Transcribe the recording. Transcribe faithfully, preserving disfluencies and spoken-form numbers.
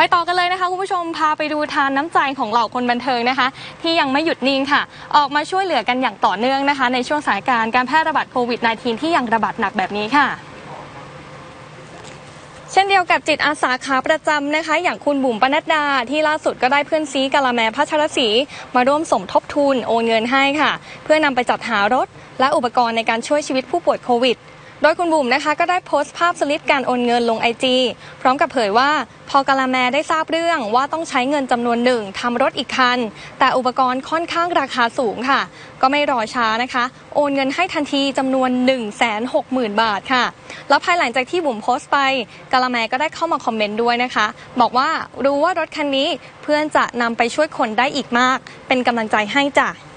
ต่อกันเลยนะคะคุณผู้ชมพาไปดูทานน้ำใจของเหล่าคนบันเทิงนะคะที่ยังไม่หยุดนิ่งค่ะออกมาช่วยเหลือกันอย่างต่อเนื่องนะคะในช่วงสถานการณ์การแพร่ระบาดโควิด สิบเก้า ที่ยังระบาดหนักแบบนี้ค่ะเช่นเดียวกับจิตอาสาขาประจำนะคะอย่างคุณบุ๋มปนัดดาที่ล่าสุดก็ได้เพื่อนซีกาละแมพัชรศรีมาร่วมสมทบทุนโอนเงินให้ค่ะเพื่อนำไปจัดหารถและอุปกรณ์ในการช่วยชีวิตผู้ป่วยโควิดโดยคุณบุ๋มนะคะก็ได้โพสต์ภาพสลิปการโอนเงินลงไอจีพร้อมกับเผยว่าพอกาละแมได้ทราบเรื่องว่าต้องใช้เงินจำนวนหนึ่งทำรถอีกคันแต่อุปกรณ์ค่อนข้างราคาสูงค่ะก็ไม่รอช้านะคะโอนเงินให้ทันทีจำนวน หนึ่งแสนหกหมื่น บาทค่ะแล้วภายหลังจากที่บุ๋มโพสต์ไปกาละแมก็ได้เข้ามาคอมเมนต์ด้วยนะคะบอกว่ารู้ว่ารถคันนี้เพื่อนจะนำไปช่วยคนได้อีกมากเป็นกำลังใจให้จ้ะ